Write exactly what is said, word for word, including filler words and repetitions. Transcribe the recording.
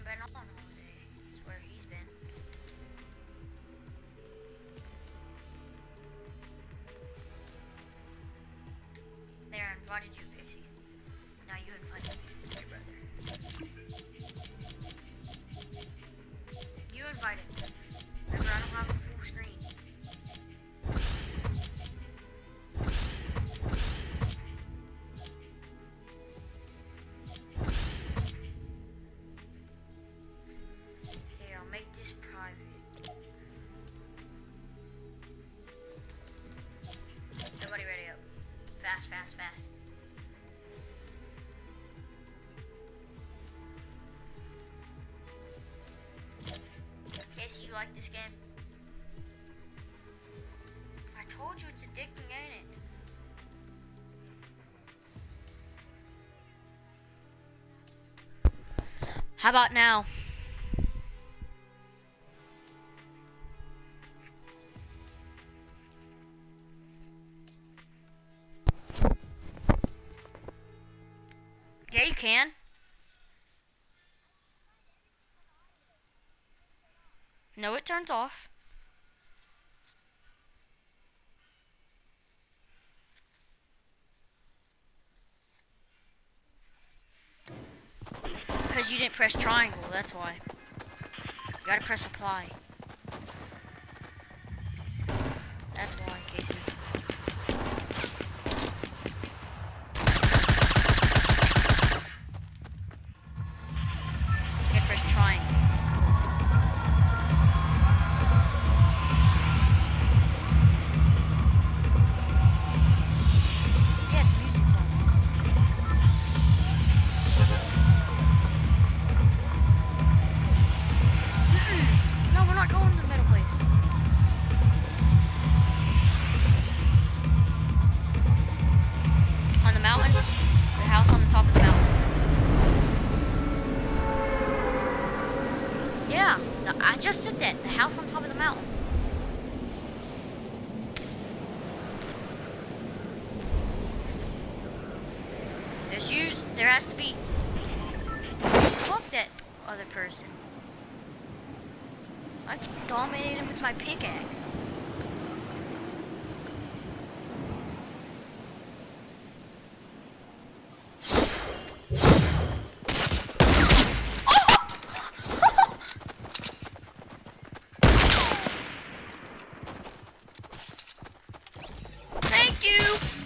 been on all day. That's where he's been. There, I invited you, Casey. Now you invite your brother. You invited me. Remember, I don't have a full screen. Here, I'll make this private. Everybody ready up. Fast, fast, fast. Casey, you like this game? I told you it's addicting, ain't it? How about now? Yeah, you can. No, it turns off. Because you didn't press triangle, that's why. You gotta press apply. That's why, Casey. You gotta press triangle. Yeah, it's music on. No, we're not going to the middle place. On the mountain, the house on the top of the mountain. Yeah, the, I just said that. The house on top of the mountain. There's usually, there has to be. Fuck that other person. I can dominate him with my pickaxe. Thank you.